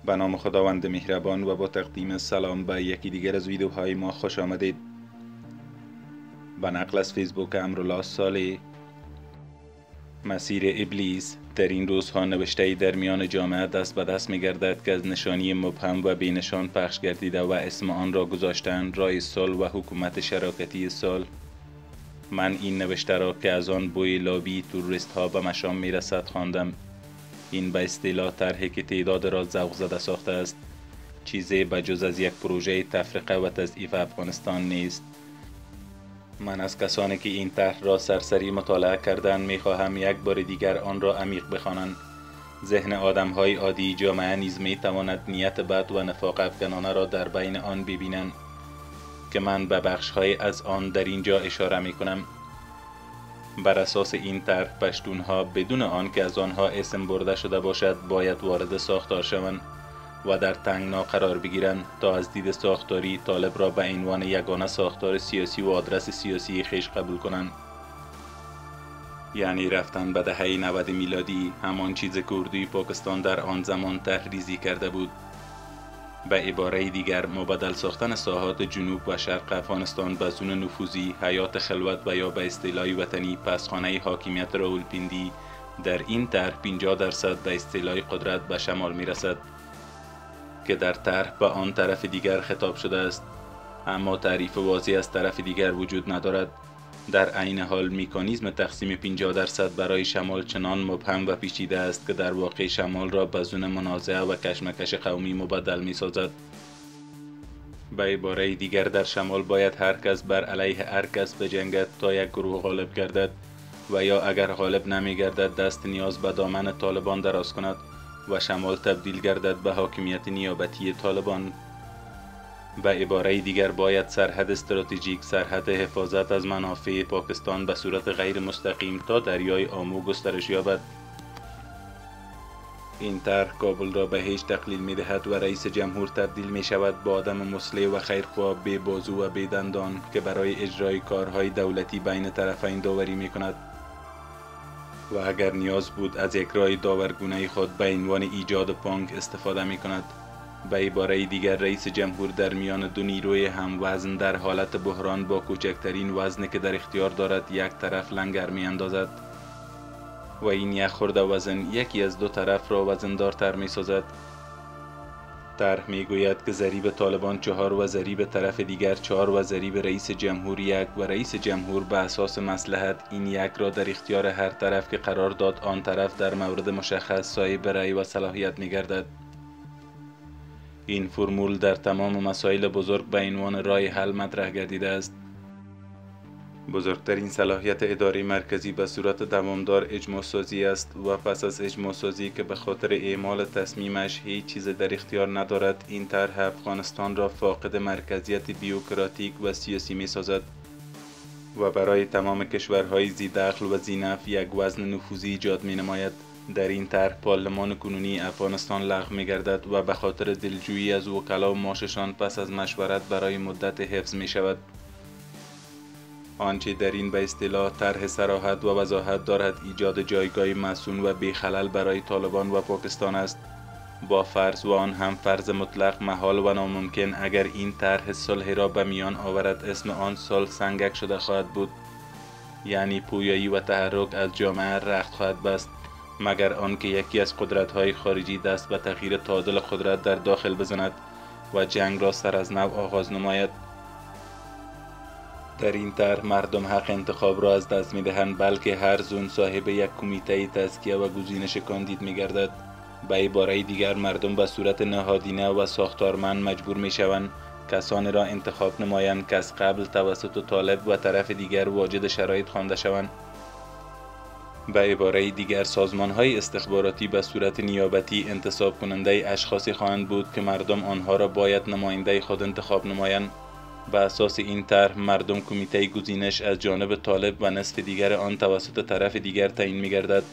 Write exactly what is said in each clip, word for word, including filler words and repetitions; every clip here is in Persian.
به نام خداوند مهربان و با تقدیم سلام به یکی دیگر از ویدیوهای ما خوش آمدید. به نقل از فیسبوک امرالله صالح. مسیر ابلیس در این روزها نوشته در میان جامعه دست به دست می گردد که از نشانی مبهم و بینشان پخش گردیده و اسم آن را گذاشتند رای صلح و حکومت شراکتی صلح. من این نوشته را که از آن بوی لابی توریست ها به مشام می رسد خواندم. این به اصطلاح طرحی که تعداد را ذوق زده ساخته است، چیزی بجز از یک پروژه تفرقه و تضعیف افغانستان نیست. من از کسانی که این طرح را سرسری مطالعه کردند می خواهم یک بار دیگر آن را عمیق بخوانند. ذهن آدم‌های عادی جامعه نیز می تواند نیت بد و نفاق افغانانه را در بین آن ببینند که من به بخش‌های از آن در اینجا اشاره می کنم. بر اساس این طرح پشتونها بدون آن که از آنها اسم برده شده باشد باید وارد ساختار شوند و در تنگنا قرار بگیرند تا از دید ساختاری طالب را به عنوان یگانه ساختار سیاسی و آدرس سیاسی خویش قبول کنند. یعنی رفتن به دهه نود میلادی، همان چیز که اردوی پاکستان در آن زمان تحریزی کرده بود. به عباره دیگر مبادل ساختن ساحات جنوب و شرق افغانستان به زون نفوذی، حیات خلوت و یا به اصطلاح وطنی پسخانه حاکمیت راولپیندی در این طرح پنجاه درصد به اصطلاح قدرت به شمال می رسد که در طرح به آن طرف دیگر خطاب شده است، اما تعریف واضح از طرف دیگر وجود ندارد. در عین حال مکانیزم تقسیم پنجاه درصد برای شمال چنان مبهم و پیچیده است که در واقع شمال را به زون منازعه و کشمکش قومی مبدل می سازد. به عباره دیگر در شمال باید هر کس بر علیه هر کس بجنگد تا یک گروه غالب گردد و یا اگر غالب نمی گردد دست نیاز به دامن طالبان دراز کند و شمال تبدیل گردد به حاکمیت نیابتی طالبان. به عباره دیگر باید سرحد استراتژیک، سرحد حفاظت از منافع پاکستان به صورت غیر مستقیم تا دریای آمو گسترش یابد. این طرح کابل را به هیچ تقلیل می دهد و رئیس جمهور تبدیل می شود به آدم مسلح و خیرخواه بی بازو و بی دندان که برای اجرای کارهای دولتی بین طرفین داوری می کند و اگر نیاز بود از یک راه داورگونه خود به عنوان ایجاد پانگ استفاده می کند. به عباره دیگر رئیس جمهور در میان دو نیروی هم وزن در حالت بحران با کوچکترین وزنی که در اختیار دارد یک طرف لنگر می اندازد و این یک خورده وزن یکی از دو طرف را وزندارتر می سازد. طرح می گوید که ضریب طالبان چهار و ضریب طرف دیگر چهار و ضریب رئیس جمهور یک و رئیس جمهور به اساس مصلحت این یک را در اختیار هر طرف که قرار داد آن طرف در مورد مشخص صاحب رأی و صلاحیت می گردد. این فرمول در تمام مسائل بزرگ به عنوان راه حل مطرح گردیده است. بزرگترین صلاحیت اداره مرکزی به صورت دوامدار اجماع سازی است و پس از اجماع سازی که به خاطر اعمال تصمیمش هیچ چیز در اختیار ندارد، این طرح افغانستان را فاقد مرکزیت بیوکراتیک و سیاسی می سازد و برای تمام کشورهای ذی دخل و ذی نفع یک وزن نفوذی ایجاد می نماید. در این طرح پارلمان کنونی افغانستان لغو می گردد و به خاطر دلجویی از وکلا و معاششان پس از مشورت برای مدت حفظ می شود. آنچه در این به اصطلاح طرح صراحت و وضاحت دارد ایجاد جایگاه مصون و بیخلل برای طالبان و پاکستان است، با فرض و آن هم فرض مطلق محال و ناممکن اگر این طرح صلح را به میان آورد اسم آن صلح سنگک شده خواهد بود، یعنی پویایی و تحرک از جامعه رخت خواهد بست مگر آنکه یکی از قدرت‌های خارجی دست به تغییر تعادل قدرت در داخل بزند و جنگ را سر از نو آغاز نماید. در این طرح مردم حق انتخاب را از دست می دهند، بلکه هر زون صاحب یک کمیته تزکیه و گزینش کاندید می گردد. به عباره دیگر مردم به صورت نهادینه و ساختارمند مجبور می شوند کسانی را انتخاب نمایند که از قبل توسط طالب و طرف دیگر واجد شرایط خوانده شوند. به عباره دیگر سازمان‌های استخباراتی به صورت نیابتی انتصاب کننده اشخاصی خواهند بود که مردم آنها را باید نماینده خود انتخاب نمایند. به اساس این طرح مردم کمیته گزینش از جانب طالب و نصف دیگر آن توسط طرف دیگر تعیین می‌گردد.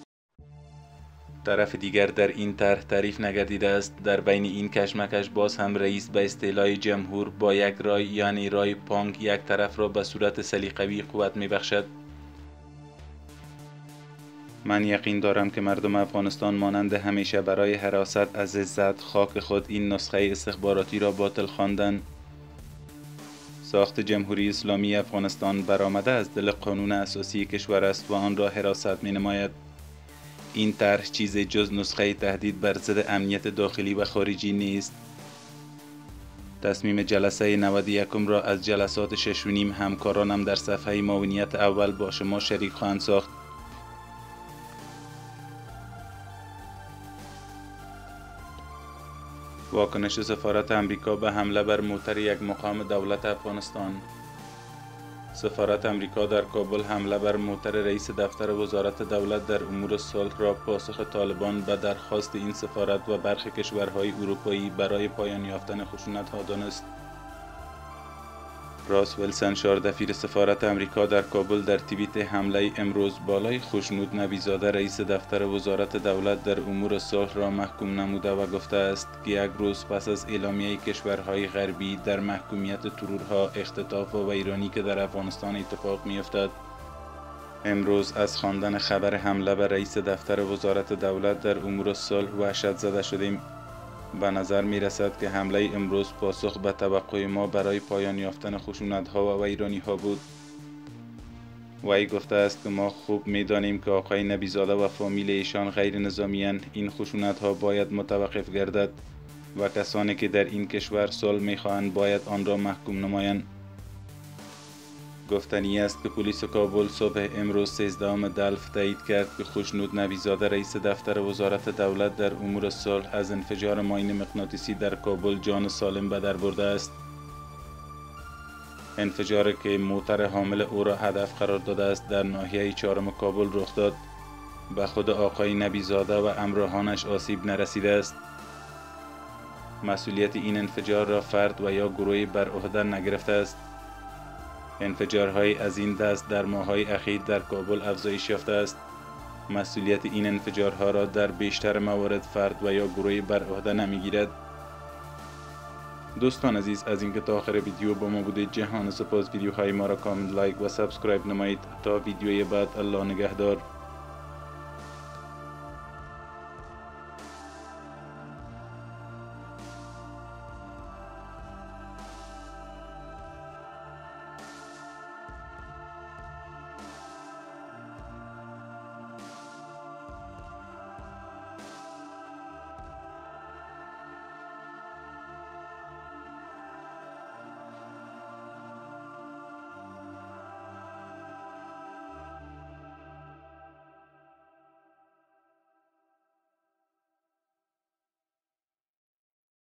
طرف دیگر در این طرح تعریف نگردیده است. در بین این کشمکش باز هم رئیس به اصطلاح جمهور با یک رای یعنی رای پانگ یک طرف را به صورت سلیقه‌ای قوت می‌بخشد. من یقین دارم که مردم افغانستان مانند همیشه برای حراست از عزت خاک خود این نسخه استخباراتی را باطل خواندند. ساخت جمهوری اسلامی افغانستان برآمده از دل قانون اساسی کشور است و آن را حراست می نماید. این طرح چیز جز نسخه تهدید بر ضد امنیت داخلی و خارجی نیست. تصمیم جلسه نود و یکم را از جلسات شش و نیم همکارانم در صفحه معاونیت اول با شما شریک خواهند ساخت. واکنش سفارت امریکا به حمله بر موتر یک مقام دولت افغانستان. سفارت امریکا در کابل حمله بر موتر رئیس دفتر وزارت دولت در امور صلح را پاسخ طالبان به درخواست این سفارت و برخی کشورهای اروپایی برای پایان یافتن خشونت‌ها دانست. راس ولسن دفیر سفارت امریکا در کابل در توییت حمله امروز بالای خوشنود نبیزاده رئیس دفتر وزارت دولت در امور صلح را محکوم نموده و گفته است که یک روز پس از اعلامیه کشورهای غربی در محکومیت ترورها، اختطاف و ویرانی که در افغانستان اتفاق می‌افتد، امروز از خواندن خبر حمله بر رئیس دفتر وزارت دولت در امور صلح وحشت زده شدیم. به نظر می رسد که حمله امروز پاسخ به توقع ما برای پایان یافتن خشونت‌ها و ویرانی‌ها بود. وی گفته است که ما خوب می دانیم که آقای نبیزاده و فامیل ایشان غیر نظامی‌اند. این خشونت‌ها باید متوقف گردد و کسانی که در این کشور صلح می خواهند باید آن را محکوم نمایند. گفتنی است که پلیس کابل صبح امروز سیزدهم دلف تایید کرد که خوشنود نبیزاده رئیس دفتر وزارت دولت در امور صلح از انفجار ماین مغناطیسی در کابل جان سالم به در برده است. انفجاری که موتر حامل او را هدف قرار داده است در ناحیه چهارم کابل رخ داد. به خود آقای نبیزاده و همراهانش آسیب نرسیده است. مسئولیت این انفجار را فرد و یا گروهی بر عهده نگرفته است. انفجارهای از این دست در ماه‌های اخیر در کابل افزایش یافته است. مسئولیت این انفجارها را در بیشتر موارد فرد و یا گروهی بر عهده نمیگیرد. دوستان عزیز، از اینکه تا آخر ویدیو با ما بودید جهان سپاس. ویدیوهای ما را کامل لایک و سابسکرایب نمایید. تا ویدیوی بعد، الله نگهدار.